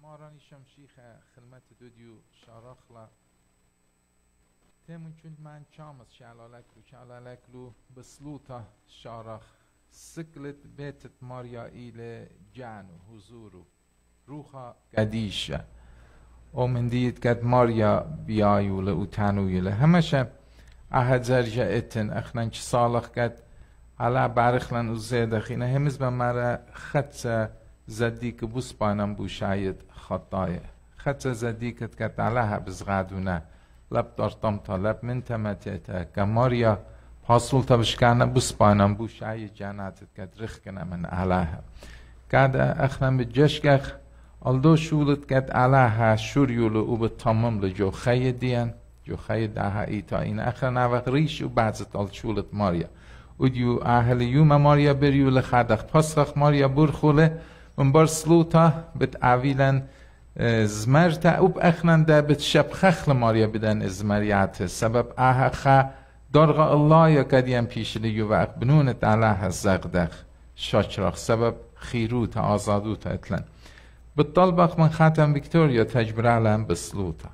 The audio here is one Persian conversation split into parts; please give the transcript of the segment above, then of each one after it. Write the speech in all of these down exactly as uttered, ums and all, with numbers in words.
مارانی شمشیخ خدمت دو دیو شارخلا تیمون چون من چامس شلالکلو شلالکلو بسلوتا شارخ سکلت بیتت ماریا ایل جانو حضورو روحا قدیشه او من دید قد ماریا بیایوله و تنویله همشه احد زرجه اتن اخنان چه صالح قد على بارخلن و زیده خینه همیز به مرا خدسه زدی که بوس بانم بو شاید خطایه خدسه زدی که قد علاها بزغادونه لب دارتم تا لب من تمتیته که ماریا حاصل تا بشکنه بوس بانم بو شاید جاناتت قد رخ کنه من علاها قد اخنان بجشگخ الدو شولت قد علاها شوریولو او به تمام لجو خیدین جو خید اها ایتا این اخر نوق ریش و بعضت ال شولت ماریا و دیو اهل یوم ماریا بریو لخدخ پسخ ماریا برخوله من بر سلوتا بت اویلن زمرتا او اخنن ده بت شب خخل ماریا بدن ازمریات سبب اها خا درغ الله یا قدیم پیش لیو و اقبنونت علاها زغدخ شاچرخ سبب خیروت آزادوت اتلن بالطلبخ من خاتم ویکتوریا تجبر علم بسلوتا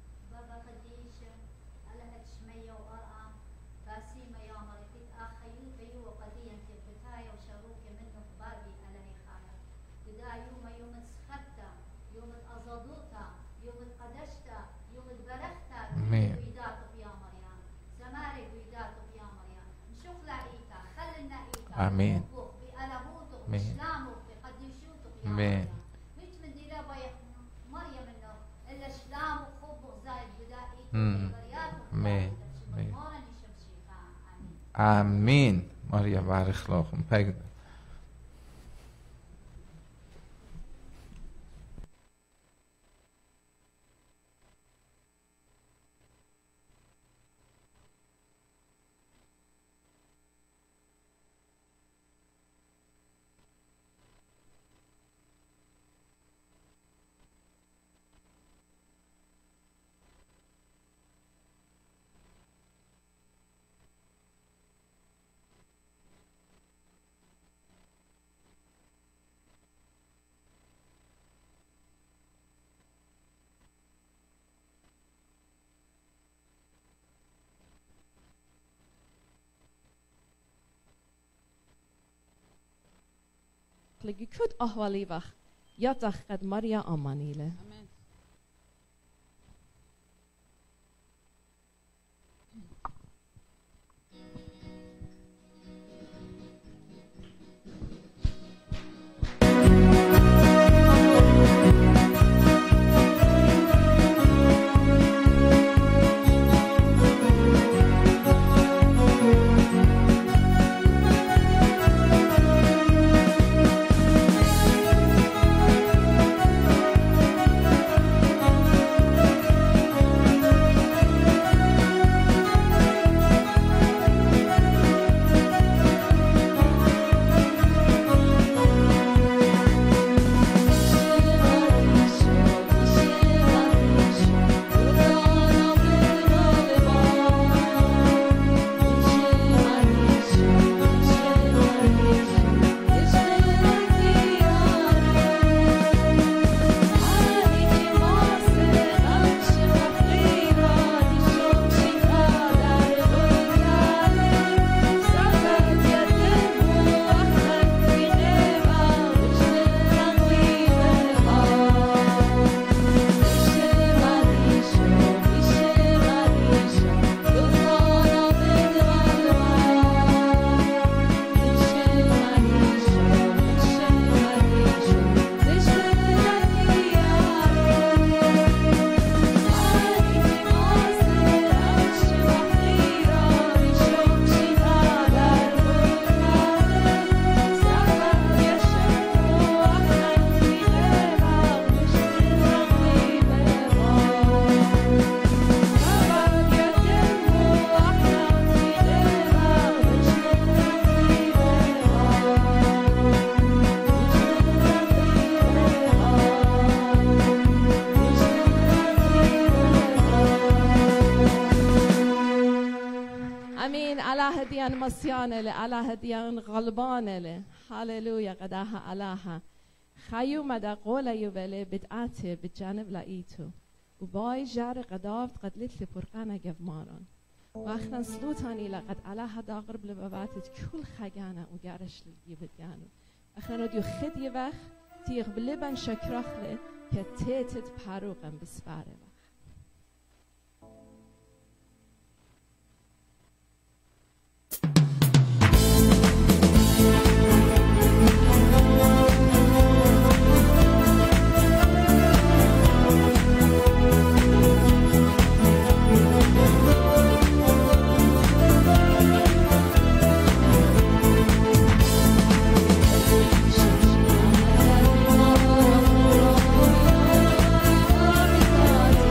آمين آمين آمين آمين آمين ماريا بارك لكم بيد لگی کد احوالی وقت یا تخت ماریا آمانیله. هديان مسيانة على هديان غلبانة هاليلويا قداها علاها خیو مدى قول يبلي بدعاتي بجانب لقيتو وباي جار قدافت قد لتلي فرقانا جفماران واخنا سلوتاني لقد على هدا قرب لباباتت كل خجانة وجارش للجيبت جانو اخنا نديو خدي وخ تيغ بلبن شكرخله كتيتت باروغن بسفاره Oh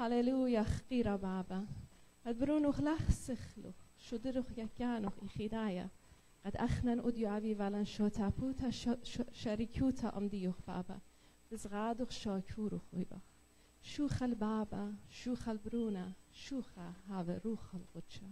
هللويا خيرا بابا قد برونو خلخ سخلو شدرخ يكانو إخدايا قد أخنن أديو أبي ولن شوتا بوتا شريكوتا أمديوخ بابا بزغادوخ شاكوروخ ويبا شوخل بابا شوخل برونا شوخا هاو روخ القدشا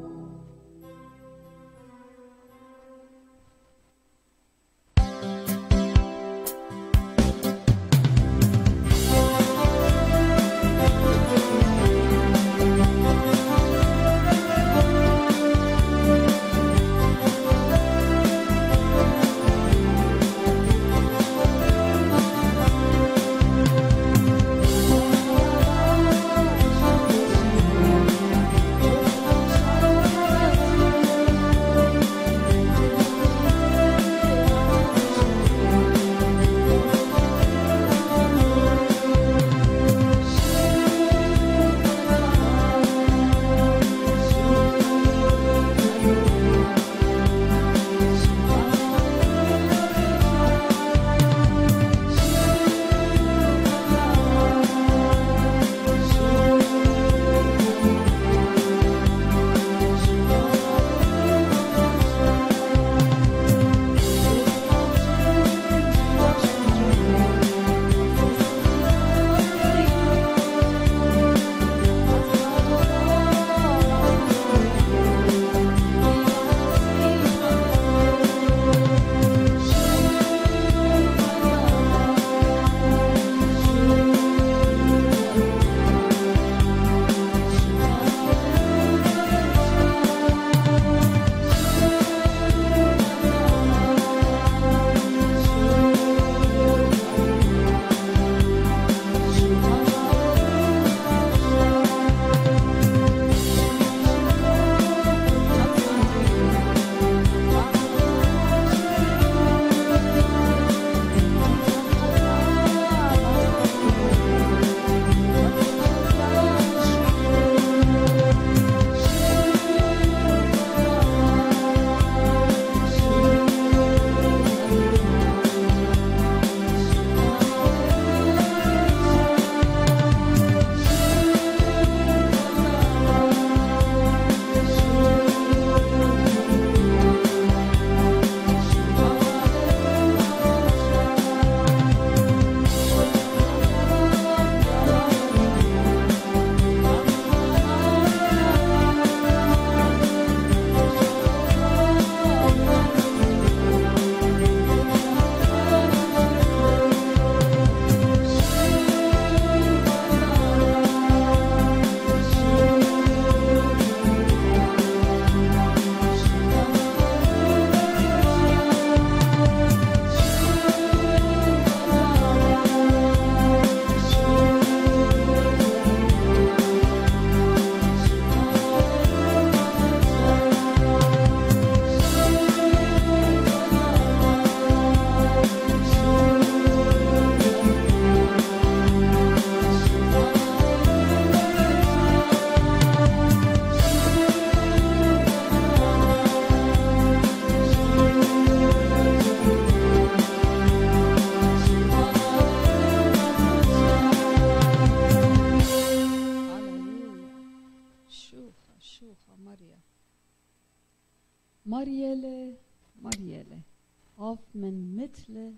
Marielle, Marielle, av men mittle,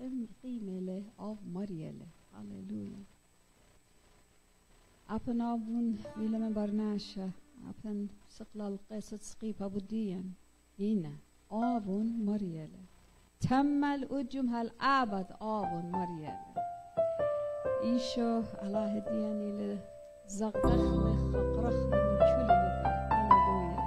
qimele av Marielle. Halleluja. Apen avun vilemen barnasha, apen سقلال قصة سقيبة بديا هنا آبون مريالة تمل أجم هالأبد آبون مريالة إيشو على هدياني لزغدخ خقرخ من كل مدى هاللويا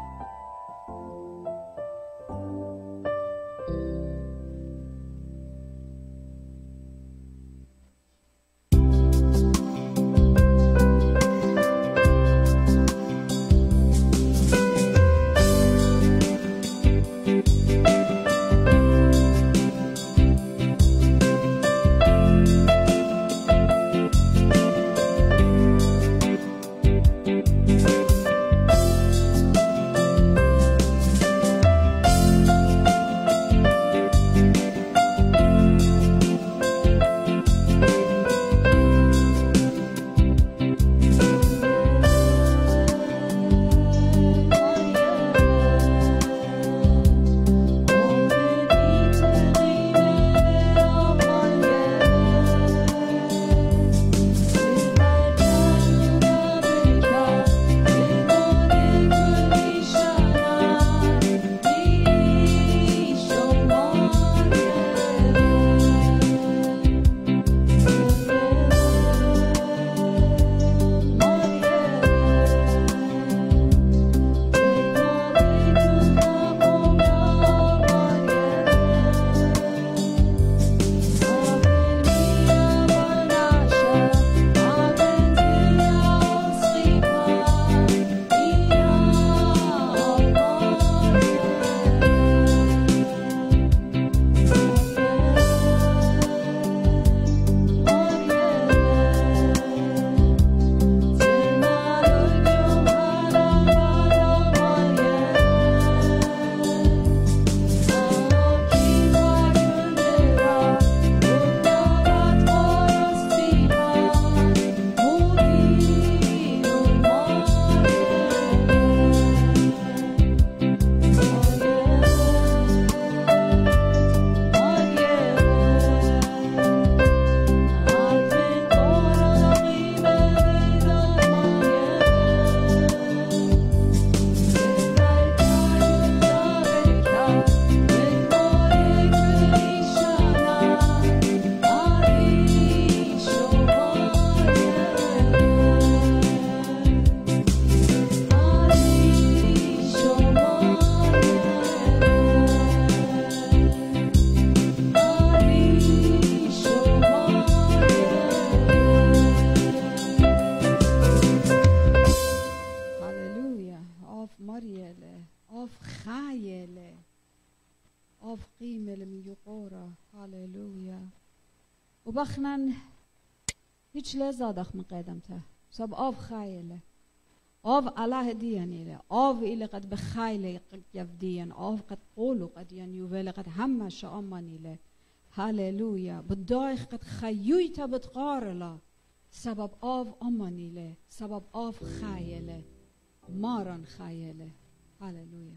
auf Marielle, auf Chayele, auf Qimel Miyuqora, Halleluja. وبخنا هیچ لزادخ من قدمته سب auf Chayele, auf Allah ديانيله, auf إلى قد بخايله قد يفدين, auf قد قولوا قد ينيوبله قد هم شامنيله, هاليلويا. بدايخ قد خيويته بتقارله سبب auf أمانيله, سبب auf خايله, مارن خايله, هاليلويا.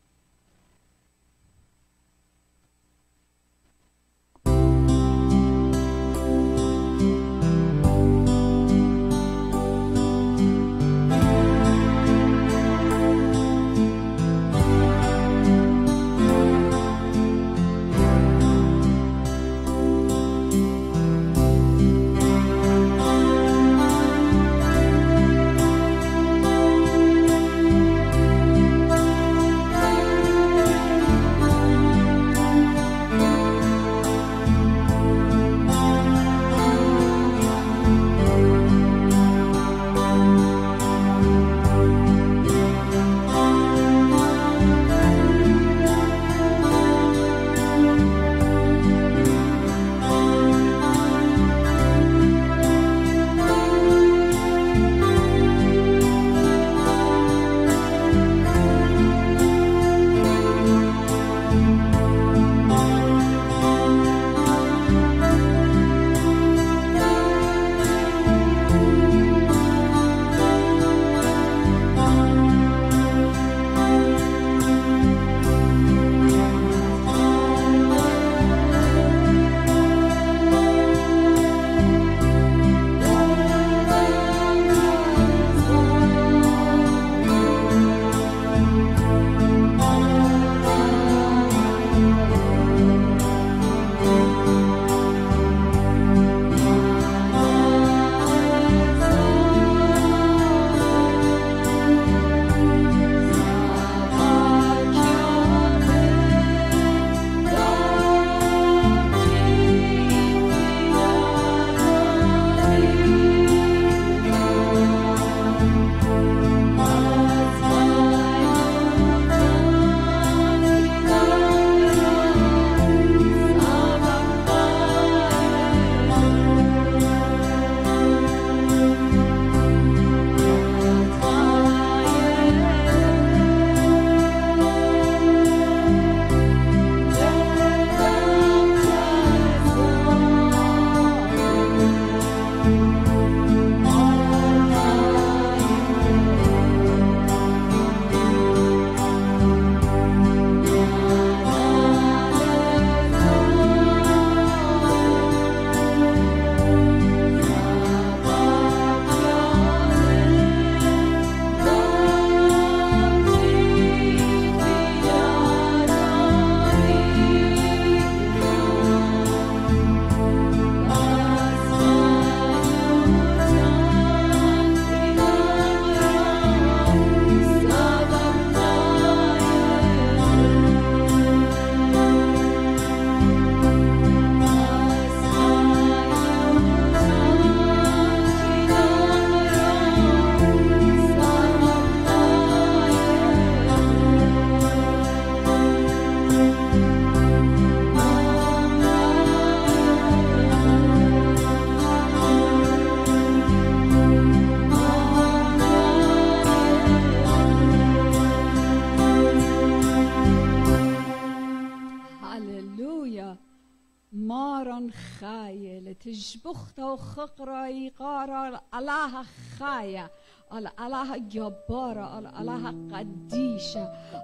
تشبخت وخقرا قارا الله خايا الله جبارا الله قديشة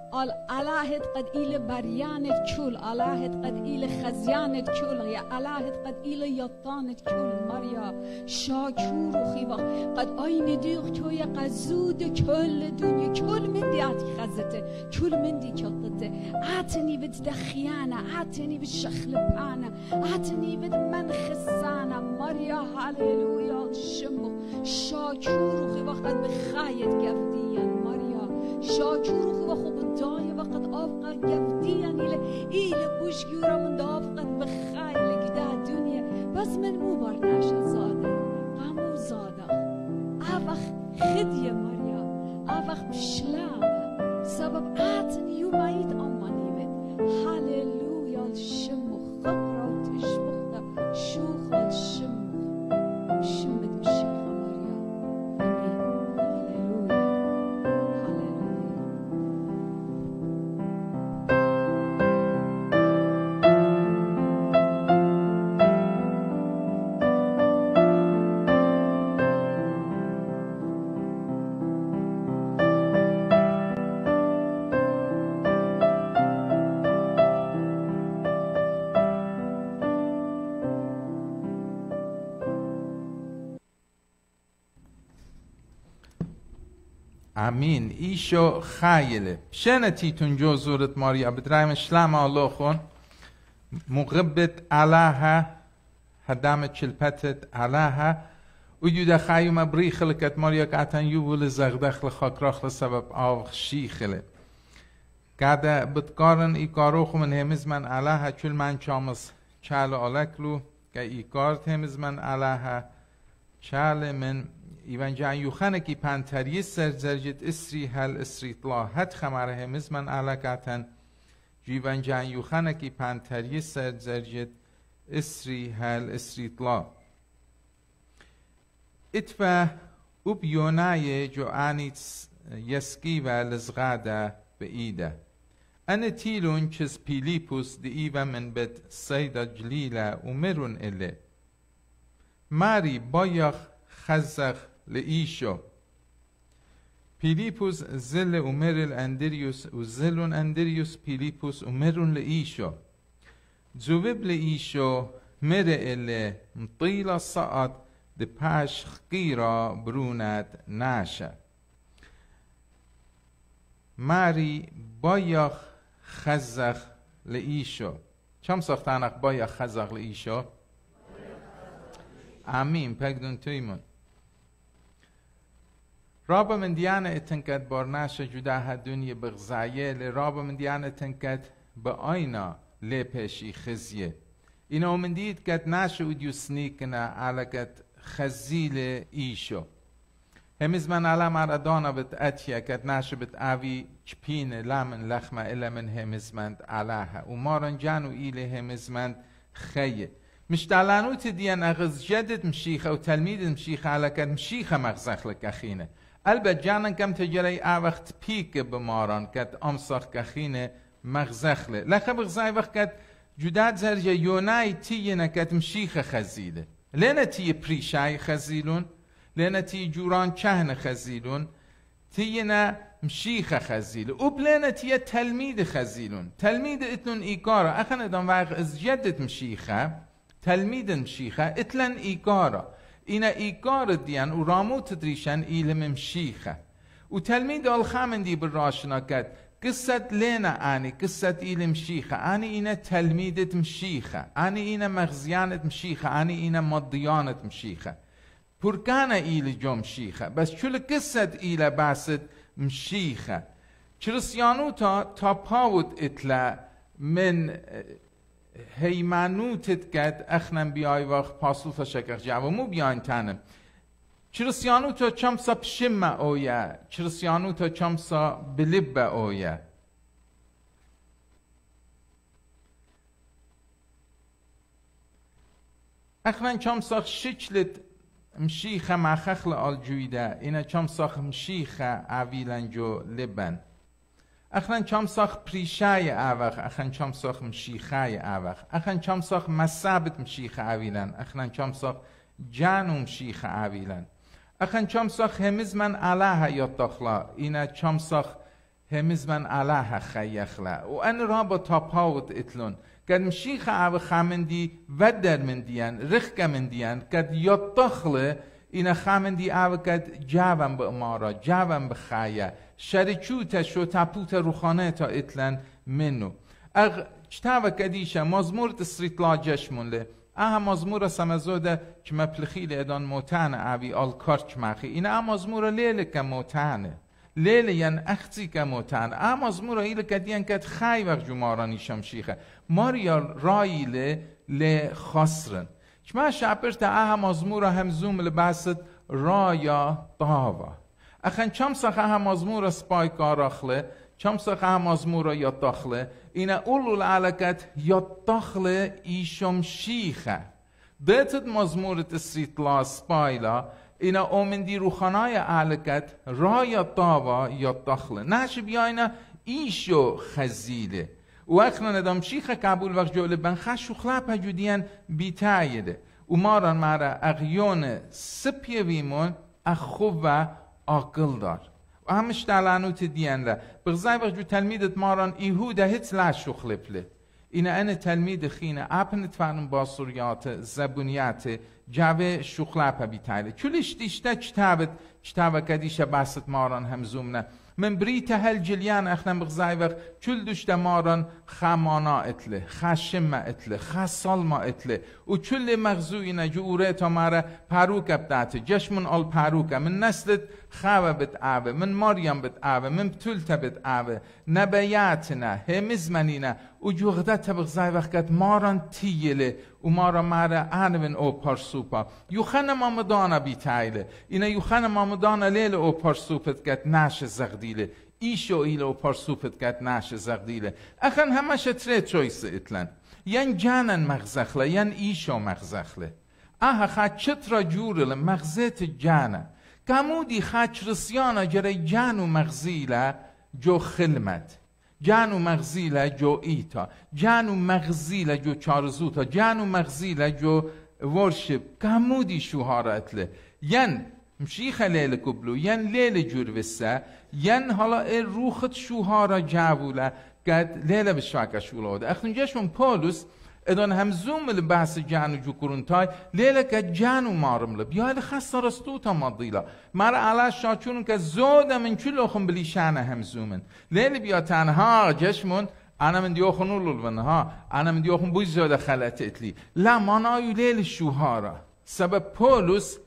الله قد إلى بريانة كل الله قد إلى خزيانة كل يا الله قد إلى يطانة كل مريا شاكور خيبا قد أين ديغ توي قزود كل دنيا كل من دي آتي خزته كل من دي كلطته آتني بدخيانة آتني بالشخل بانا آتني بدمن خسانة مريا هاليلويا شمخ شاكور خيبا قد بخايت قفديا مريا شاكور خيبا خوب الداية وقد أفقا قفديا إلى إلى بوشكورا من دافقت بخايل كده دنيا بس من مو برناشا زاده قامو زاده أفخ خدية مريا أفخ بشلام سبب آتن يومايت أمانيمت هاليلويا الشمخ خقرة تشمخ شوخ الشمخ شمت مشيخة مريم آمين هاليلويا هاليلويا امین ایشو خیله شنتیتون جو زورت ماریا بدرایم شلام الله خون مغبت علاها هدام چلپتت علاها وجود خیوم بری خلقت ماریا کاتن یوول زغدخل خاکراخل سبب آو شیخله قاعده بتقارن ایکاروخ من همز من علاها چل من چامس چال آلکلو که ایکارت همز من علاها چال من ایوان جان یوخانه کی پانتری سر زرجت اسری هل اسری طلا هد خماره همز من علاقاتن جیوان جان یوخانه کی پانتری سر زرجت اسری هل اسری طلا اتفا اوب یونای جو آنیت یسکی و لزغاده به ایده أنا تيلون چز بيليبوس دي إيفا من بيت سيدة جليلة ومرون إلي ماري بايخ خزخ لإيشو بيليبوس زل ومرل أندريوس وزلون أندريوس بيليبوس ومرون لإيشو زوبب لإيشو مر إلي مطيلة صعد دي باش خقيرة برونات ناشا ماري بايخ خزخ لإيشو چم ساختانق بايخ خزخ لإيشو آمين پگدون تویمون رابا من دیانه اتنکت بارناش جدا دنیا بغزایه لرابا من دیانه اتنکت با آینا لپشی خزیه اینا من دید کت ناش ودیو سنیکنا علکت خزیل ایشو همیز من علم عردانا بت اتیا کت ناش بت آوی چپین لامن لخمه الا من همیز مند علاها و مارن جانو ایله همیز مند خیه مش تعلانوت ديان أغز جدد مشيخة وتلميذ مشيخة على كد مشيخة مغزخ لك أخينة البت جانا كم تجري آوخت بيك بماران كد أمسخ كخينة مغزخ لك لك بغزاي وقت كد جداد زرجة يوناي تينا كد مشيخة خزيلة لنا تي بريشاي خزيلون لنا تي جوران چهن خزيلون تينا مشيخة خزيلة وبلنا تي تلميذ خزيلون تلميذ اتنون إيقارة أخنا دون واقع از جدد مشيخة تلميذ مشيخة اتلن إيقارة إنا إيقارة ديان وراموت تدريشان إيلم مشيخة وتلميذ الخامن دي بالراشنا كد قصة لنا آني قصة إيلم مشيخة آني إنا تلميذة مشيخة آني إنا مغزيانة مشيخة آني إنا مضيانة مشيخة بركانا إيل جو مشيخة بس شو لقصة إيلا باسد مشيخة كريستيانو تا تا باوت اتلا من هیمانوتت کد اخنم بیای وقت پاسل فشکر جواب مو بیاین تنم چرسیانو تا چمسا پشم اویا چرسیانو تا چمسا بلب اویا اخنم چمسا شچلت مشیخه مخخل آلجویده اینا چمسا مشیخه عویلن جو لبن اخن چمساخ پریشای آوخ اخن چمساخ مشیخای آوخ اخن چمساخ مسابت مشیخ آویلن اخن چمساخ جانو مشیخ آویلن اخن چمساخ همز من علاها یطخلا اینا چمساخ همز من علاها خیخلا و ان رابا تاپاوت اتلون کد مشیخ آوخ خامندی ودر من دیان رخک من دیان کد یطخله اینا خامندی آوخ کد جاوم به امارا جاوم به خایه شرچوتش و تپوت روخانه تا اتلن منو اغ چتاوه کدیشه مزمور تسریت لا جشمون له اها مزمور سمزوده که مپلخیل ادان موتانه اوی آل کرچ مخی این اها مزمور لیل که موتانه لیل ین اختی که موتانه اها مزمور ایل که دیان کد خی وقت جمارانی شمشیخه ماریا رایل لی خسرن چما شعبرت اها مزمور همزوم لباست رایا داوا اخن چم سخه هم مزمور سپای کاراخله چمسا قه مزمورا یا داخله اینا اولو العلقت یا داخله ایشم شیخه دهتت مزمورت سیتلا سپایلا اینا اومندی روخانای علقت را یا داوا یا داخله نش بیاینا ایشو خزیله و اخنا ندام شیخه قبول وقت جوله بن خشو خلاپه جودیان بیتایده و ماران مارا اغیون سپیه ویمون اخوه عقل دار و همش تعلانوت دیانده بغزای وقت جو تلمیدت ماران ایهوده هیت لا شخلپله اینا انا تلمید خینه اپنت فانم باسوریات زبونیات جاوه شخلاپه بیتایله چولش دیشته چتابت چتابه کدیشه باست ماران همزومنه من بريت هالجليان اخنا بغزايبخ چل دشتا ماران خامانا اتله خاشم اتله خاصالما اتله و چل مغزوينا جوريتا مارا پاروكا بداته جشمن آل پاروكا من نسلت خاوه بتعاوه من مريم بتعاوه من بتولتا بتعاوه نبياتنا همزمنينا و جوغدتا بغزايبخ قد ماران تيله و مارا مارا آنوين او پارسوپا يوخانا مامدانا بيتايله اینا يوخانا مامدانا ليل او پارسوپت قد ناش زغديله ایشو ایل او پارسوپت قد ناش زغديله اخن همش تره چويس اتلن ين جانن مغزخله ين ایشو مغزخله اها خد چترا جورل مغزت جانه کامودی خاچ رسیانا جره جانو مغزیله جو خلمت جانو مغزیله جو ایتا جانو مغزیله جو چارزوتا جانو مغزیله جو ورشب کامودی شوهارا اتله ین مشیخ لیل کبلو ین لیل جور وسه ین حالا روخت شوهارا جاوله قد لیل بشاکا شولاده اخن جشمون پولوس ادان همزوم البحث جانو جو کرونتای لیله که جانو مارم لب یا خاصه رستوتا مضیلا مر علا شاچون که زوده من چلو خم بلیشانه همزومن لیله بیا تنها جشمون انا من دیوخن اولون ها انا من دیوخن بوی زوده خلط اتلی لا منایو لیله شوهارا سبب پولوس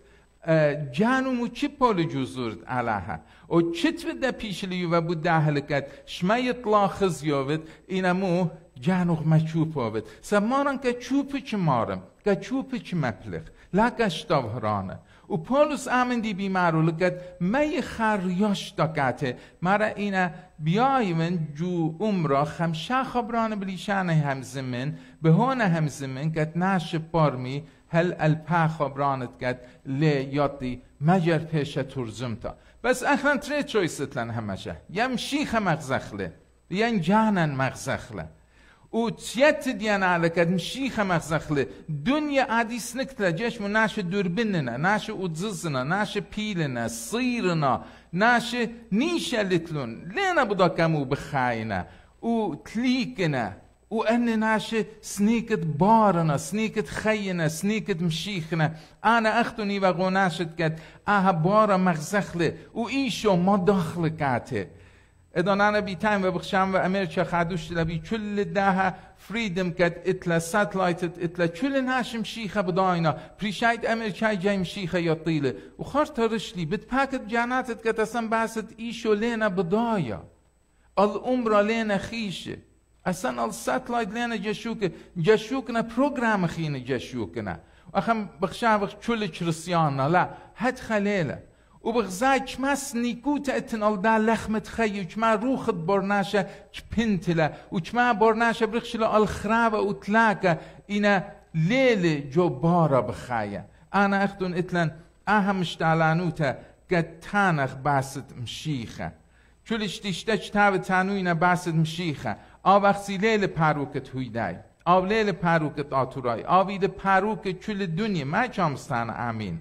جانو مو چی پول جزورد علاها و چت بده پیشلیو و بود دهلکت شما یطلا خزیوید اینمو جانوغ ما چوب آبد سمارن که چوب چه مارم که چوب چه مپلخ لکش داورانه و پولس آمن دی بیمارو لکت می خریاش داکته مرا اینا بیایمن جو عمره خمشه خبرانه بلیشانه همزمن به هون همزمن کت ناش پارمی هل الپا خبرانت کت لی یادی مجر پیشه ترزمتا بس اخران تره چویستلن همشه یم شیخ مغزخله یم جانن مغزخله و تيت ديانا على كد مشيخة مغزخلة دنيا عادي سنكتلا جيش من ناش دوربننا ناش ودززنا ناش بيلنا صيرنا ناش نيشا لتلون لينا بدا كمو بخاينا و تليكنا و أن ناش سنيكت بارنا سنيكت خينا سنيكت مشيخنا أنا أختني وغوناشت كد آها بارا مغزخلة و إيشو ما داخل كاته ادان انا بی تایم و بخشم و امریکا خدوش لبی چل ده فریدم کد اتلا ساتلایت اتلا چل ناشم شیخه بداینا پریشاید امریکای جایم شیخه یا طیله و خارت رشلی بد پاکت جاناتت کد اصلا باست ایشو لینا بدایا الامرا لینا خیشه اصلا الساتلایت لینا جشوکه جشوکنا پروگرام خینه جشوکنا اخم بخشم و چل چرسیانا لا هد خلیله و بغزای چما سنیکوت اتنال دا لخمت خیو چما روخت برناشه چپنتله و چما برناشه برخشل الخراب و تلاکه اینا لیل جو بارا بخایه انا اختون اتلن اهم اشتالانوتا قد تانخ باست مشیخه چولش تشتا چتاو تانوینا باست مشیخه آو اخسی لیل پاروکت هویدای آو لیل پاروکت آتورای آوید پاروکت چول دنیا ما چامستان آمین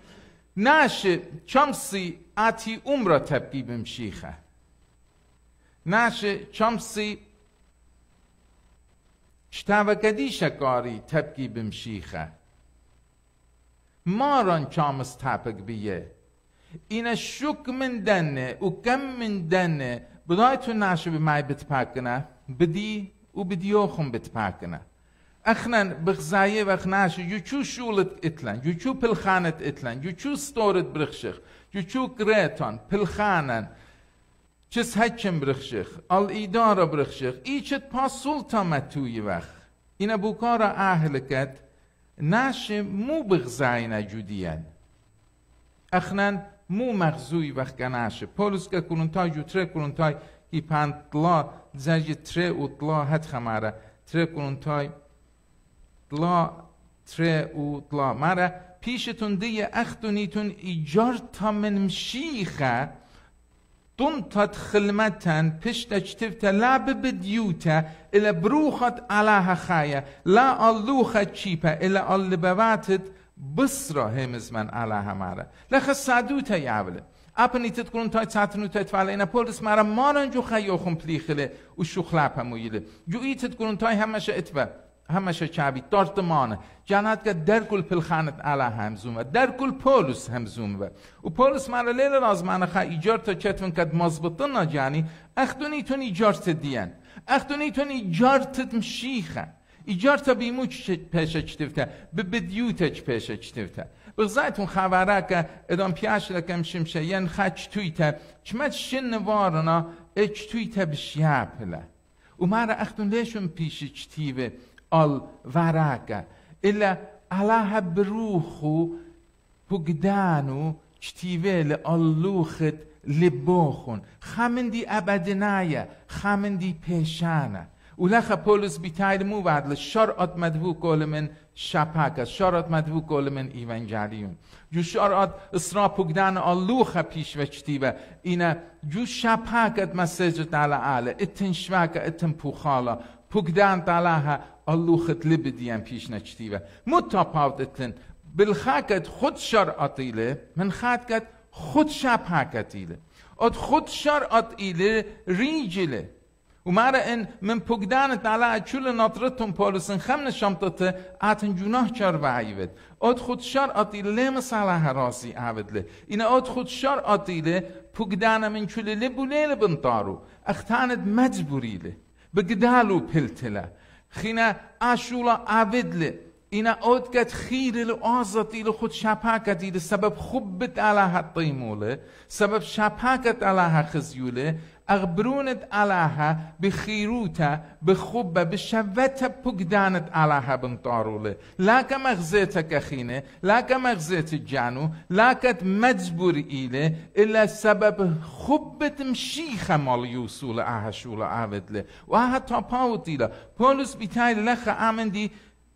ناش چمسی آتی عمره تبقی بمشیخه ناش چمسی چتاوکدی شکاری تبقی بمشیخه ماران چامس تبق بیه اینا شک من دنه و کم من دنه بدای تو ناش به مای بتپاکنه بدی و بدیوخم بتپاکنه اخنن بغزایه و اخناش جو چو شولت اتلن جو چو پلخانت اتلن جو چو ستورت برخشخ جو چو گریتان پلخانن چس هچم برخشخ ال ایدارا برخشخ ایچت پاسولتا متوی وقت اینا بوکارا اهلکت ناش مو بغزاینا جودیان اخنن مو مغزوی وقت کناشه پولس که کرونتای جو تره کرونتای هی پند طلا زرج تره و طلا هد خماره تره کنونتای طلا تره و طلا مره پیشتون دیه اختونیتون ایجار تا من مشیخه تنطت خلمتن پشت اجتفت لعب بديوتا إلى بروخت علىها خايا لا اللوخة تشيبا إلى اللي بباتت بصرة همز من علىها مارا لخ السعدوتا يعبله أبني تتكون تاي تاتنو تتفعل إنا بولس مارا مارن جو خيوخم بليخله وشو خلابها مويله جو إي تتكون تاي همشا اتبا همشا چابي تارتمانه جانات که در کل پلخانت علا همزومه در کل پولس همزومه و پولس مالا لیل رازمانه خواه ایجار تا چتون کد مزبطن نجانی اختونی تون ایجار تدین اختونی تون ایجار تدمشیخه ایجار تا بیمو پیشه چتفته به بدیوته چ پیشه چتفته بغزایتون خواره که ادام پیاش لکم شمشه ین خواه چتویته چمت شن وارنا چتویته بشیابله و مارا اختون لیشون پیشه چتیوه ال وراكا إلا علىها بروخو بقدانو چتيوه اللوخت لبوخون خامندي أبدنايا خامندي پیشانا ولخا بولس بيتايل مو بعد لشرعت مدفو كول من شاپاكا شرعت مدفو كول من إيوانجاليون جو شرعت إسرا بقدان اللوخة پیش و چتيوه إنا جو شاپاكت مسجد على آله اتنشواكا اتنپوخالا بقدان تالاها اللوخت لبديان پیش نچتیوه متفاوت اتن بالخاكت خود شرعت ایله من خاكت خود شاپاكت ایله اد خود شرعت ایله ریجله و مارا ان من پقدان تعالی چول نطرتون پولسن خم نشمتت آتن جناح چار وعیوت اد خود شرعت ایله لیم صلاح راسی عودله این اد خود شرعت ایله پقدان من چول لبولیل بنطارو اختاند مجبوریله بقدالو پلتله خینا آشولا عودله اینا اود کت خیر الازاتی لخود شپاکتی ل سبب خوبت علیها طیموله سبب شپاکت علیها خزیوله اغبرونت علیها بخیروتا بخوبه بشوته پقدانت علیها بنطاروله لاکه مغزیت کخینه لاکه مغزیت جانو لاکت مجبور ایله الا سبب خوبت مشیخه مال یوسول آهشول عودله و آها تاپاوتیله پولس بیتایل لخه آمندی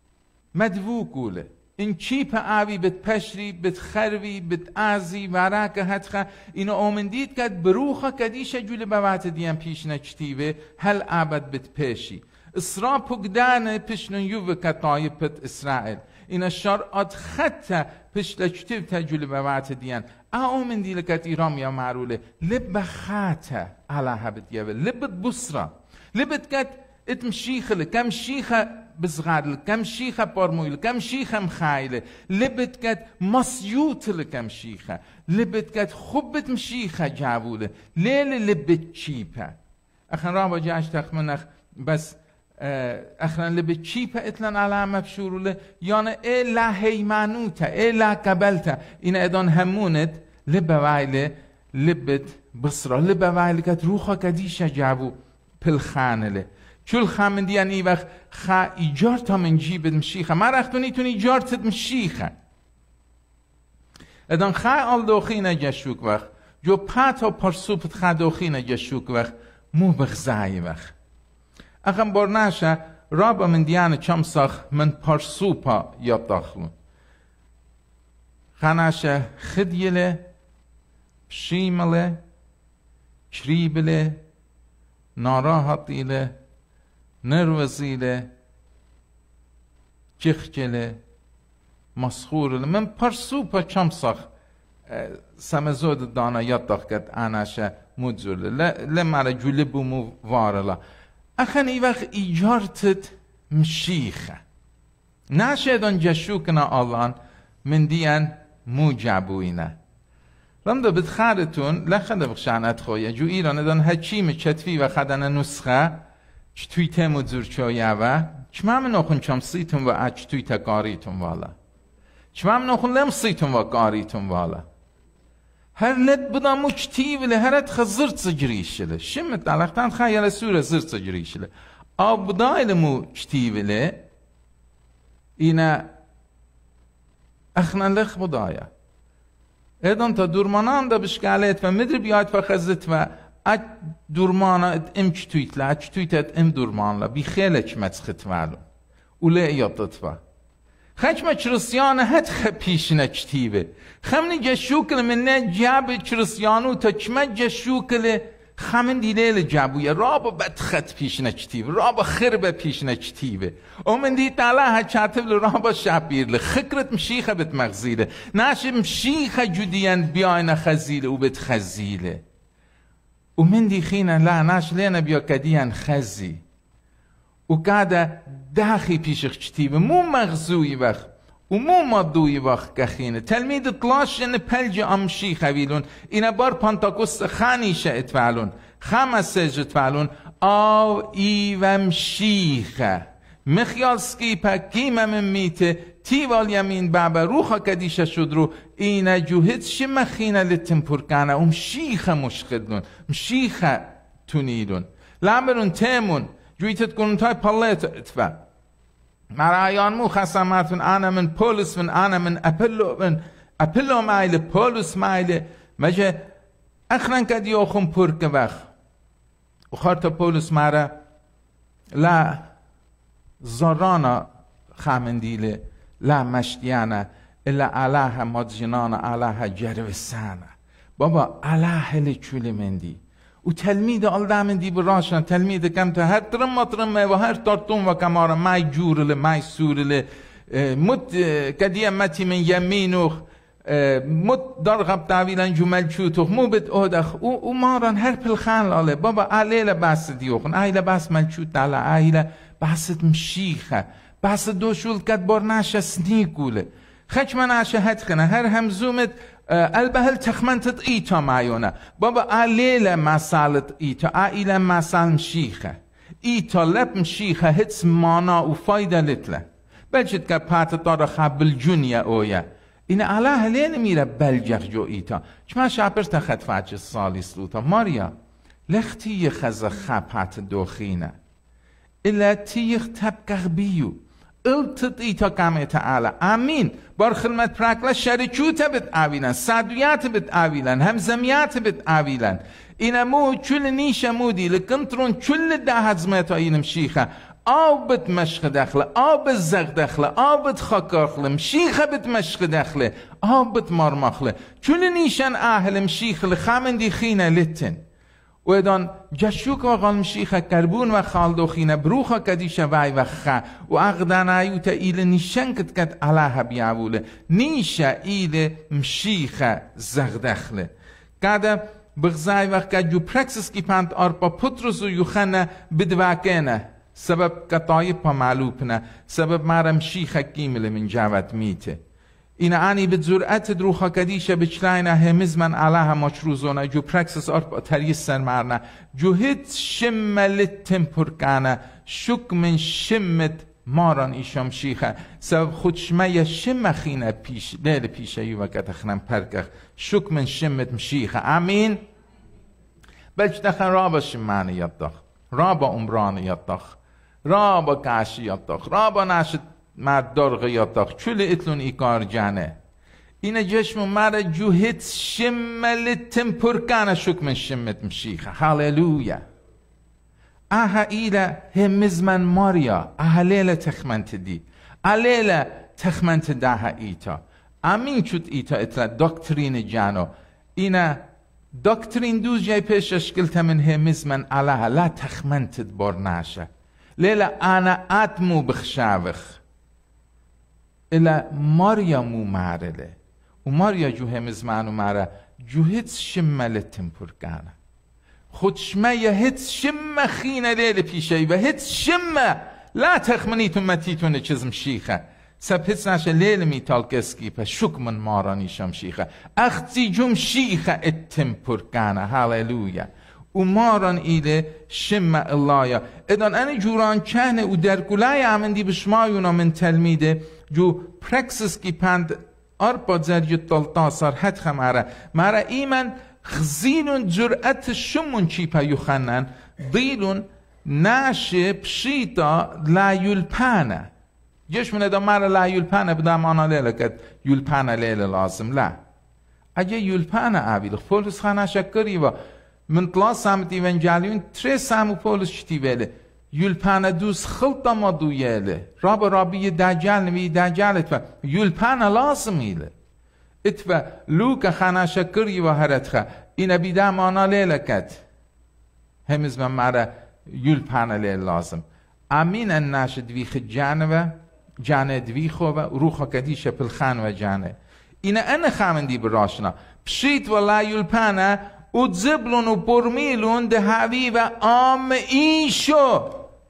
مدفوع کوله این چیپ آوی بت پشری بت خروی بت آزی وراکه هتخه اینو آمندید کد بروخه کدیش جول بوات دیم پیش نچتیوه هل عبد بت پیشی اسرا پگدانه پشنون یوه کتای پت اسرائیل این شرعت خطه پشت لچتیو تجول بوات دیم آمندی لکت ایرام یا معروله لب خاته علاها بت یوه لبت بسرا لبت کت اتمشیخله کم شیخه بزغادل كم شيخة برمويل كم شيخة مخايلة لبت كت مسيوت لكم شيخة لبت كت خبت مشيخة جابولة ليل لبت شيبة أخن رابا جاش تخمنخ بس أخن لبت شيبة إتلن علامة بشورولة يعني إيه لا هيمانوتا إيه لا قبلتا إن إدان همونت لبوايلة لبت بصرة لبوايلة كت روخا كديشة جابو بالخانلة چول خامندی انی وقت خا ایجار تا من جیبت مشیخه ما رختونی تون ایجار تد مشیخه ادان خا آل دوخی نجشوک وقت جو پاتا پرسوپت خا دوخی نجشوک وقت مو بخزای وقت اخم برناشه رابا من دیان چمساخ من پرسوپا یاد داخلون خاناشه خدیله شیمله چریبله ناراحتیله نروزیله چخچله مسخوره من پرسوپا چمساخ سمزود دانا یاد داخت آناشه مدزوله لمارا جولبو مو وارلا اخن ای وقت ایجارتت مشیخه ناشه دان جشوکنا آلان من دیان مو جابوینه لم دو بتخارتون لخده بخشانت خویه جو ایران دان هچیم چتفی و خدن نسخه چ تویته مدزور چویه و چمام نخون چم سیتون و اچ تویته کاریتون والا چمام نخون لم سیتون و کاریتون والا هر لد بدا مچ تیوله هرت خزرت سجریشله شمت علاقتان خیال سوره زرت سجریشله آب بدایل مچ تیوله اینا اخنا لخ بدایا ادان تا دورمانان دا بشکالت و مدر بیاید و خزت و ات durmana et im chtüitla at chtüitet im durmanla bi khelech matskhtvalu ule yatatva خشم چرسیان هت خپیشنه چتیبه خمنی جشوکل من جاب چرسیانو تا چما جشوکل خمن دیلیل جابویه رابا بد خط پیشنه چتیبه رابا خربه پیشنه چتیبه او من دی تعالی ها چاتبل رابا شابیرله خکرت مشیخه بت مغزیله ناش مشیخه جدیان بیاین خزیله و بت خزیله و من دی خینا لا ناش لینا بیا کدیان خزی و قاعدة داخي بيشخ كتيبه مو مغزوي بخ ومو مضوي بخ كخينه تلميذ طلاش ان بلجي امشي خبيلون إنا بار بانتاكوس خانيشة اتفعلون خمس سج اتفعلون او اي ومشيخه مخيالسكي باكيما من ميته تيوال يمين بابا روخا كديشة شدرو إنا جوهت شمخينه لتنبوركانا ومشيخه مشخدلون مشيخه تونيلون لعمرون تيمون جويتت كنتاي باليت اتفا مرایان مو خسامات من انا من بولس من انا من ابلو من ابلو مايله بولس مايله مجه اخرن كد يوخم پرك وخ وخارت بولس مارا لا زرانا خامنديله لا مشتيانا الا علاه مدجنانا علاه جروسانا بابا علاه لچول مندي و تلميذ آلدامن دي براشن تلميذ كم تا هر ترم مطرم و هر تارتون و كمارا ماي جورل ماي سورل مت كديه متي من يمينوخ مت درغب تعويلا جمل شوتوخ مو بد اودخ و ماران هر پلخان لاله بابا عليله بس ديوخن عيله بس ملشوت على عيله بس مشيخه بس دوشول كد برناش سنيكوله خش مناش هتخنه هر همزومت البهل تخمنتت ايتا معيونه بابا عليله مسالت ايتا عائله مسال مشيخه ايتا لب مشيخه هتس مانا و فايده لتله بلشت که پات داره خبل جونیا اویا این الله لين میره بلجخ جو ايتا چما شابر تخت فاج سالی سلوتا ماريا لختي خز خبات دوخينه الا تيخ تبقى بيو التت ايتا كامي تعالى امين بار خدمت پراکلا شرچوت بت آویلن سادویات بت آویلن همزمیات بت آویلن اینا مو چول نیش مودی لکنترون چول ده هزمت آینم شیخه آب بت مشخ دخله آب زغ دخله آب بت خاکاخله مشیخه بت مشخ دخله آب بت مارماخله چول نیشن اهل مشیخله خامندی خینه لتن و ادان جشوک و غال مشیخه کربون و خالدو خینه بروخه کدیشه وای و خه و اقدان ایوتا ایل نیشن کت کت علاها بیاوله نیشه ایل مشیخه زغدخله کده بغزای وقت که جو پرکسس کی پند آرپا پترس و یوخنه بدواکنه سبب کتای پا معلوپنه سبب مارم مشیخه کیمله من جاوت میته این آنی به جرأت دروخا کدیشه بچلاینه همز من علاها مشروزونه جو پرکسس آرپا تریس سر مارنه جو هیت شملت تمپرکانه شک من شمت ماران ایشم شیخه سبب خودشمه شمخینه پیش لیل پیشه یو وقت اخنم پرکخ شک من شمت مشیخه امین بلچ دخن رابا شمانه یددخ رابا عمرانه یددخ رابا کاشی یددخ رابا ناشد مرد درغ یددخ چول اتلون ایکار جانه این جشم مرد جوهت شملت تمپرکانه شک من شمت مشیخه هاللویا اها ایلا همز من ماریا اها لیلا تخمنت دی الیلا تخمنت ده ایتا امین چود ایتا اتلا دکترین جانو اینا دکترین دوز جای پیش اشکلت من همز من علاها لا تخمنت بار ناشه لیلا انا اتمو بخشاوخ الا ماریا مو مارله و ماریا جو همز منو ماره جو هیت شملت تمپرکانه خودشمه یا هیت شمه خینه لیل پیشه و هیت شمه لا تخمنیتون متیتون چیزم شیخه سب هیت نشه لیل میتال کسکی پا شک من مارانیشم شیخه اختی جم شیخه اتم پرکانه هاللویا و ماران ایله شمه اللهیا ادان انی جوران چهنه و در گلای امندی بشمایونا من تلمیده جو پرکسس کی پند ارپا زرجت تلتاسار حد خماره مارا ایمن خزيلون جرأت شمون چيپا يخنن ضيلون ناشي بشيطة لا يلپانه جيش من ادا مارا لا يلپانه بدا مانا ليلة كد يلپانه ليلة لازم لا اجه يلپانه آبيل فولس خانه شكري و من طلا سامت ایونجالیون تری سامو پولس شتی ویله یلپانه دوز خلطه ما دویله رابا رابی دجال نوی دجال اتفا یلپانه لازم ایله اتفا لوکا خانا شکری و هرتخا اینا بیده مانا لیله کد همز من مارا یلپانه لیل لازم امین الناش دویخ جانوه جانه دویخو و روخا کدیشه پلخان و جانه اینا انا خامندی براشنا بشیت ولا یلپانه و زبلون و برمیلون ده هاوی و آم ایشو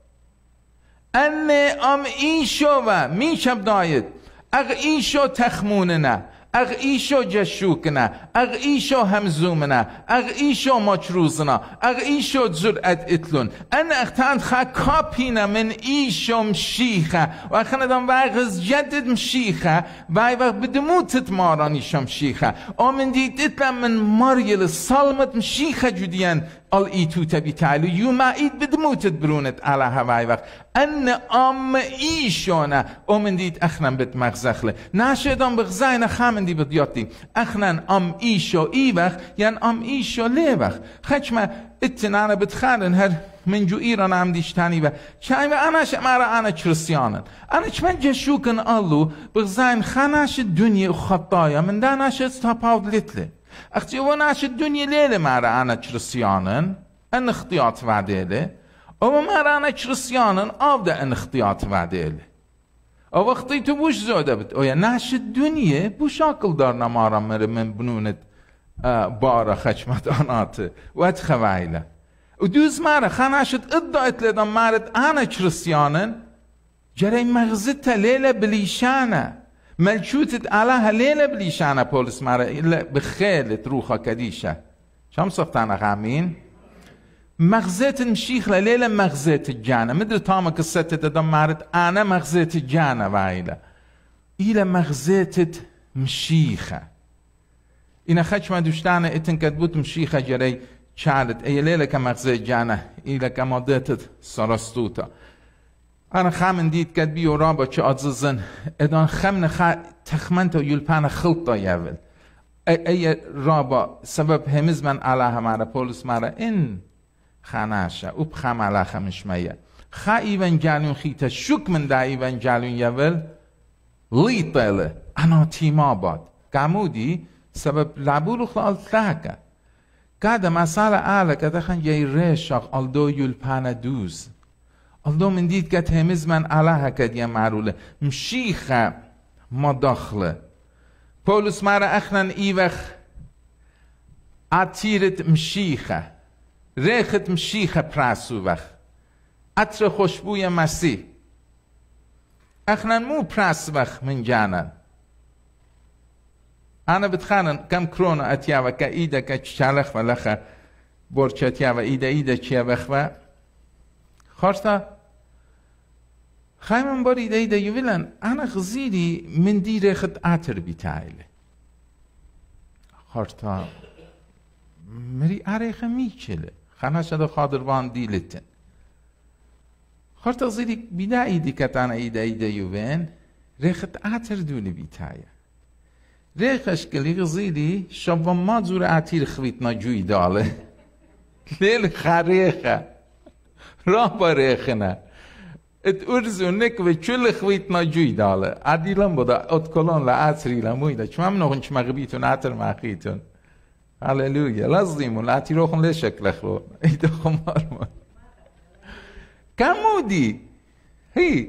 انه آم ایشو و میشب داید اغ ایشو تخموننا اغ ایشو جشوکنا اغ ایشو همزومنا اغ ایشو مچروزنا اغ ایشو زرعت اتلون ان اختان خا کاپینا من ایشو مشیخه و اخنا دام وغز جدد مشیخه وای وقت بدموتت ماران ایشو مشیخه آمن دید اتلم من ماریل سالمت مشیخه جدیان ال ایتو تبی تعالو یو ما اید بدموتت برونت على هوای وقت ان ام ایشونه آمن دید اخنم بد مغزخله ناشدام بغزاین خامن دی بدیاتی اخنن ام ایشو ای وقت یعنی ام ایشو لی وقت خچما اتنانه بتخارن هر من جو ایران هم دیشتانی و چای و اناش مرا انا کریستیانن انا چمن جشوکن آلو بغزاین خاناش دنیا خطایا من داناش استاپاود لیتله اختي وناش الدنيا ليلة مرا انا كريستيانن ان اختيات وعديله او مرا انا كريستيانن افدا ان اختيات وعديله او اختيتو بوش زوده بت او ناش الدنيا بوش اكل دارنا مارا مر من بنونت بارا خشمت انات وات خوایله و دوز مرا خناشت ادعت لدم مارت انا كريستيانن جري مغزت ليلة بليشانه ملشوتت علىها ليلة بليشانة بولس مرة إلا بخيلت روخا كديشة شام صفتانا غامين مغزيت مشيخ ليلة مغزيت الجانة مدري طامة قصتت دم مارت أنا مغزيت الجانة وايلة إلا مغزيت مشيخة إنا خش ما دوشتانا إتن كدبوت مشيخة جري شالت أي ليلة كمغزيت جانة إلا كمادتت سرستوتا أنا خامن ديت قد بيو رابا چه عززن ادان خمن خا تخمنتو يلپان خلطا يول أي, أي رابا سبب همز من علاها مارا پولس مارا إن خاناشا او بخام علاها مشمية خا إيوانجاليون خيتا شك من دا إيوانجاليون يول ليطيله أنا تيما باد قامودي سبب لابولو خلال تلاكا قادا مسالة آلا كده خان يي ريشاق الدو يلپان دوز الله من دید که همز من علاها کدیم معروله مشیخه مداخله پولس مرا اخنن ایوخ عطیرت مشیخه ریخت مشیخه پرسو وخ عطر خوشبوی مسیح اخنن مو پرس وخ من جانن انا بتخانن کم کرونا اتیا و که ایده که چالخ و لخه برچ اتیا و ایده ایده چیا وخ و خارتا خايم باري دا دا يولن أنا غزيري من دي ريخت آتر بتاعيله خارتا مري أريخ ميشله خانا شده خادروان ديلتن خارتا غزيري بدا ايدي كتانا ايدا ايدا يوين ريخت آتر دوني بتاعيه ريخش كلي غزيري شبا ما زور آتير خويتنا جوي داله ليل خاريخه رابا ريخنا ات ارزو نك و چل خويتنا جوي داله عديلم بودا ات كولون لا عصري لا مويدا چمم نوخن مغبيتون عطر ماخيتون هاليلويا لازم لا تيروخن له شكل خلو ايدا خمار كامودي هي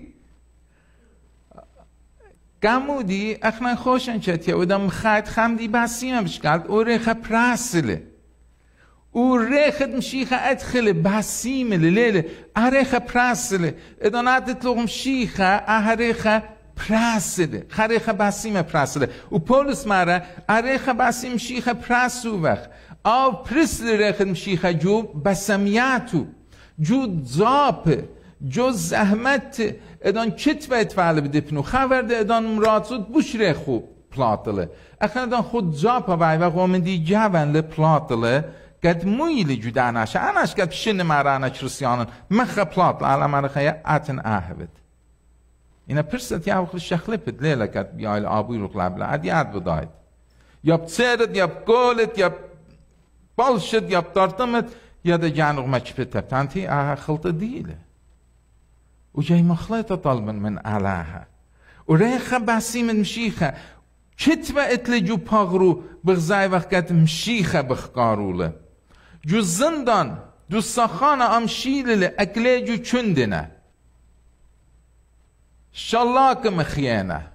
كامودي اخنا خوشن چتيا ودم خايت خمدي باسيم بشكالت اوريخه براسله او ريخت مشيخة أدخل باسيم الليلة أريخة براسلة إدانات تلوغ مشيخة أريخة براسلة خريخة باسيم براسلة و پولس مرة أريخة باسيم مشيخة براسو وخ أو برسل ريخت مشيخة جو بسمياتو جو زاب جو زحمت إدان چت ويت فعل بدپنو خورد إدان مراتود بوش ريخو پلاتله أخنا إدان خود زابا باي وخ ومن دي جاون لپلاتله قد مويلي جداناش أناش قد بشن مارانا كريستيانن مخا بلاط على مرخيا أتن آهبت إنا برست ياوخ الشخلبت ليلة قد بيايل آبوي رقلاب لا عدي عد بدايد يا بتسرد يا بقولت يا Balşıt yaptırdım ya da canık maçpet tanti aha خلطة değil. وجاي مخلطة طلبا من علاها وريخة باسي من مشيخة كتبة اتلجو باغرو بغزاي وقت مشيخة بخقارولة جو زندان دو سخانة امشيلة اكليجو چندنا شلاك مخيانة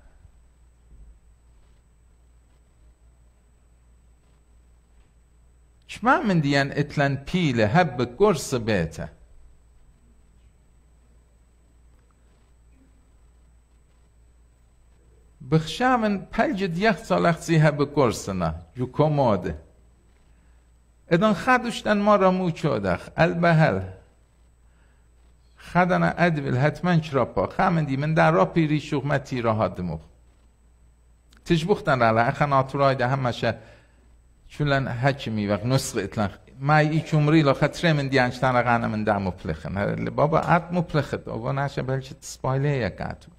شما من ديان اتلان بيلة هب قرص بيته بخشامن پلجد یک سالختی هب قرصنا جو کماده ادان خدوشتن ما را موچودخ البهل خدنا ادویل حتما چراپا خمندی من در را پیری شغمتی را هادمو تجبختن را اخن آتورای ده همشه چولن حچمی وقت نسخ اتلن ما ای چمری لا خطره من دیانشتن را غانه من دمو پلخن بابا ات مپلخت آبا نشه بلچه تسپایله یک اتو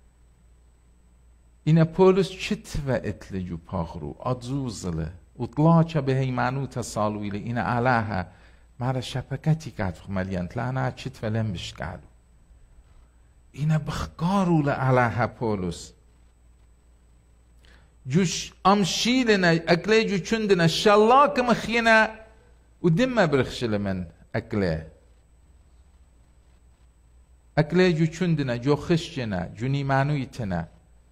این پولس چتوه اتلجو پاخرو ادزوزله اطلاعه به هیمانوت سالویله این علاها مرا شپکتی کد ملیان تلانا چتوه لمبش کدو این بخکارو لعلاها پولس جوش امشیلنا اکله جو چندنا شلاک مخینا و دم برخشل من اکله اکله جو چندنا جو خشجنا جو نیمانویتنا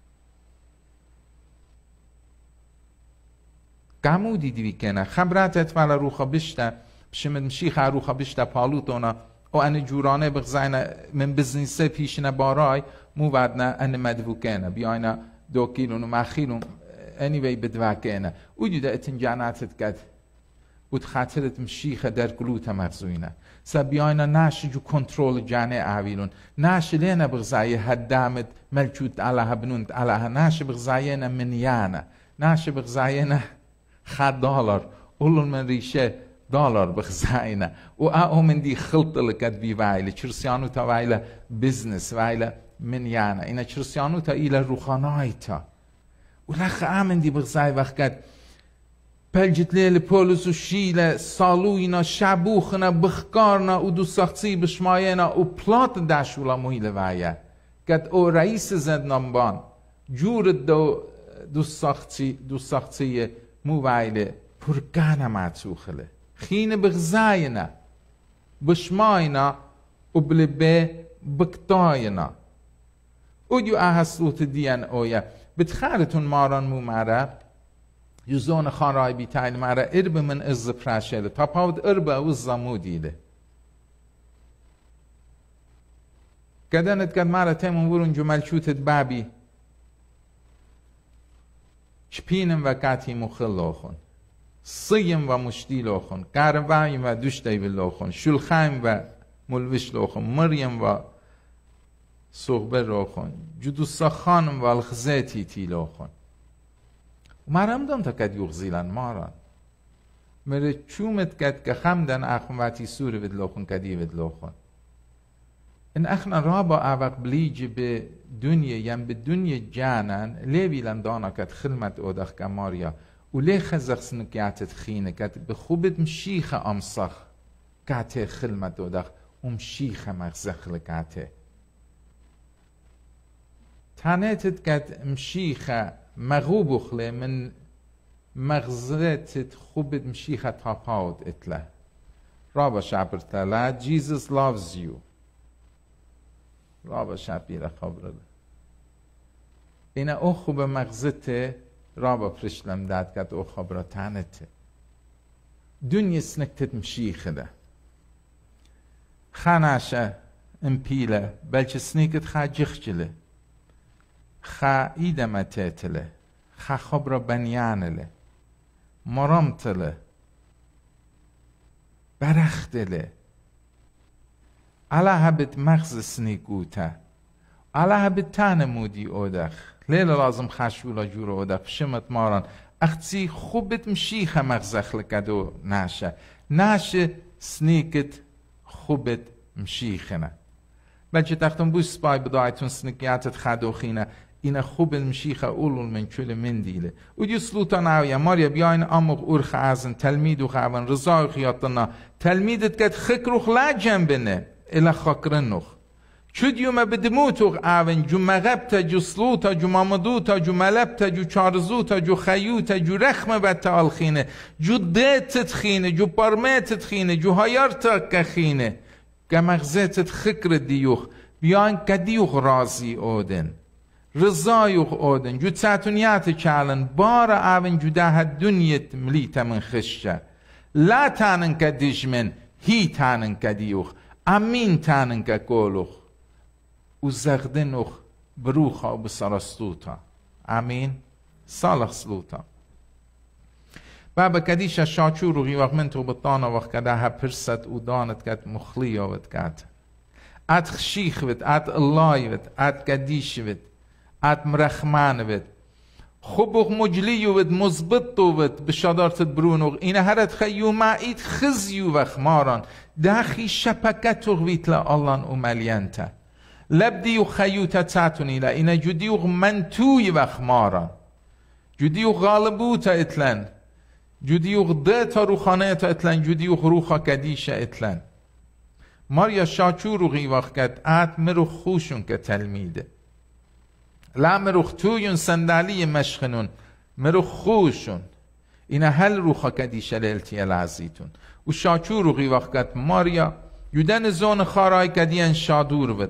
قمودی دیوی کنه خبرات اتفالا روخا بشتا بشمد مشیخ روخا بشتا پالوتونا و ان جورانه بغزاینا من بزنیسه پیشنا بارای مو بعدنا ان مدفو کنه بیاینا دو کیلون و مخیلون اني وی بدوا کنه او دیده اتنجاناتت کد بود خاطرت مشیخ در گلوتا مغزوینه سبیاینا ناش جو کنترول جانه اویلون ناش لینا بغزای هدامت ملچوت علاها بنونت علاها ناش بغزاینا منیانا ناش بغزاینا خد دولار اولون من ریشه دولار بغزاینا و او من دی خلط لکد بی وایله چرسیانو تا وایله بزنس وایله منیانا اینا چرسیانو تا ایله روخانای تا و لخ آمن دی بغزای وقت پلجت لیل پولس و شیله سالوینا شبوخنا بخکارنا و دو سختی بشماینا و پلات داشولا مویله وایه کد او رئیس زندانبان جور دو دو سختی دو سختی موبایل پرکانه معتوخله خینه بغزاینا بشماینا و بلبه بکتاینا او دیو احسلوت دیان اویا بتخارتون ماران مو ماره یزون خانرای بیتایل ماره ارب من از پراشله تا پاود ارب او زمو دیده کدنت کد ماره تیمون ورون جمال چوتت بابی شپینم و کاتی مخلوخون صیم و مشتیلوخون قروایم و دوشتای بلوخون شلخایم و ملوش لوخون مریم و صحبه روخون جدو سخانم و الخزیتی تیلوخون و مرم دم تا کد یغزیلن ماران مره چومت کد که خمدن اخواتی سوری بدلوخون کدی بدلوخون ان اخنا رابا اوق بلیج به دنیا یم به دنیا جانن لیویلن دانا کد خلمت اودخ کماریا و لی خزخ سنکیاتت خینه کد به خوبت مشیخ امسخ کاته خلمت اودخ ومشیخ مغزخ لکاته تانیتت کد مشیخ مغوب خلی من مغزتت خوبت مشیخ تاپاود اتله رابا شعبرتلا Jesus loves you رابا شبیره خبره اینا او خوب مغزته رابا پرشلم داد کد او خبره تانته دنیا سنکتت مشیخه ده خاناشه امپیله بلچه سنیکت خا جخجله خا ایدمه تیتله خا خبره بنیانله مرمتله برختله على هبت مغز سنيكوتا على هبت تانه مودي اودخ ليلة لازم خشولا جور اودخ شمت ماران اختي خوبت مشيخة مغزخ لكدو ناشه ناشه سنيكت خوبت مشيخنا بلچه تختم بوش سپای بدایتون سنکیاتت خدوخینه این خوب المشيخة أولو من كل من ديله ودي سلوطة ناوية ماريا بياين أمغ أورخ عازن تلميد خاون رزاق خياطنا تلميدت كت خكروخ لا جنبنا إلى خكرنوخ شد يوم بدموتوخ عاون جو مغبتا جو سلوطة جو مامدوتا جو ملبتا جو چارزوتا جو خيوتا جو رخمة بتا الخينة جو ديت تخينة جو برميت تخينة جو هايارتا كخينة كمغزت خكر ديوخ بياين كديوخ رازي أودن رضایوخ آدن جو تعتونیات چالن بار آون جو ده دنیت ملیت من خشته لا تانن که دجمن هی تانن که دیوخ امین تانن که گولوخ و زغدنوخ بروخا و بسرستوتا امین صالح سلوتا بابا کدیش شاچورو غی وقت من تو بطانا وقت که ده پرست و دانت کت مخلیا ود کت ات خشیخ ود ات اللای ود ات کدیش ود ات مرخمان ود خوبوخ مجلیو ود مزبطو ود بشادارت برونوغ این هرت خیو معید خزیو وخماران داخی شپکتوغ ویتلا اللان امالینتا لبدیو خیوتا تاتونی لا این جدیوغ منتوی وخماران جدیوغ غالبوتا اتلن جدیوغ دتا روخانه تا اتلن جدیوغ روخا کدیش اتلن ماریا شاچوروغی وقت ات مرو خوشون که تلمیده لا مروخ تویون صندلی مشخنون مروخ خوشون این هل روخا کدیشه لالتی العزیتون و شاچور روغی وقت ماریا یودن زون خارای کدیان شادور ود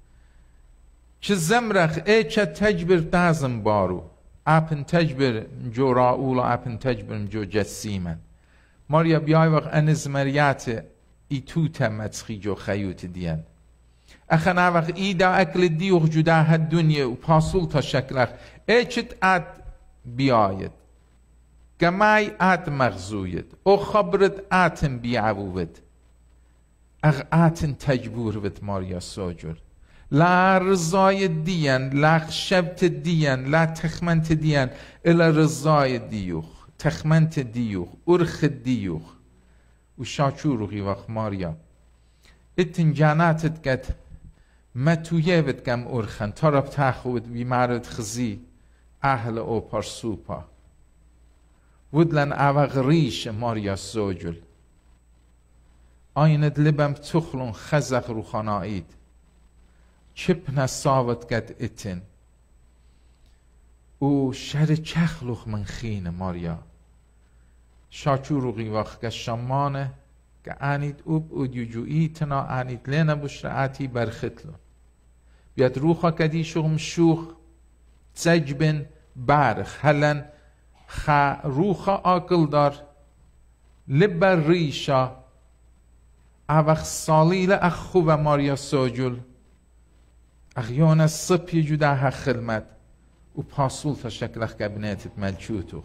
چه زمرخ ای چه تجبر دازم بارو اپن تجبر جو راول و اپن تجبر جو جسیمن ماریا بیای وقت انز مریات ای تو تمتخی جو خیوت دیان اخنا وقت ایدا اکل دیوخ جدا هد دنیا و پاسول تا شکلخ ایچت ات بیاید گمای ات مغزوید او خبرت اتن بیعوود اغ اتن تجبور ود ماریا سوجر لا رضای دیان لا خشبت دیان لا تخمنت دیان الا رضای دیوخ تخمنت دیوخ ارخ دیوخ و شاچوروغی وقت ماریا اتن جاناتت کت ما تویه ود گم ارخن تراب تاخود بیمارد خزی اهل او پرسوپا ودلن اوغ ریش ماریا سوجل آیند لبم تخلون خزق روخانایید چپ نساوت گد اتن او شر چخلوخ من خین ماریا شاچوروغی وقت شمانه که آنید اوب او دیوجویی تنا آنید لینا بشرعاتی برختلون بیاد روخا کدیشوغم شوخ تجبن برخ هلن خا روخا آقل دار لبر ریشا اوخ سالیل اخو و ماریا سوجل اغیون الصبی جدا ها خلمت و پاسول تا شکلخ کبنیتت ملچوتوخ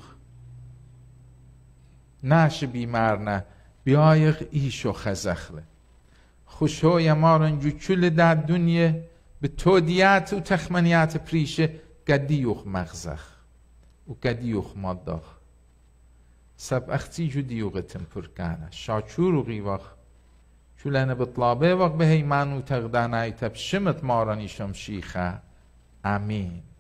ناش بیمار نه بیایق ایشو خزخله خوشوی مارن جو چول دا دنیا به تودیات و تخمنیات پریشه گدیوخ مغزخ و گدیوخ ماداخ سب اختی جو دیوغتن پرکانه شاچورو غیوخ چولانه بطلابه وقت به هیمانو تغدانای تب شمت مارنیشم شیخه امین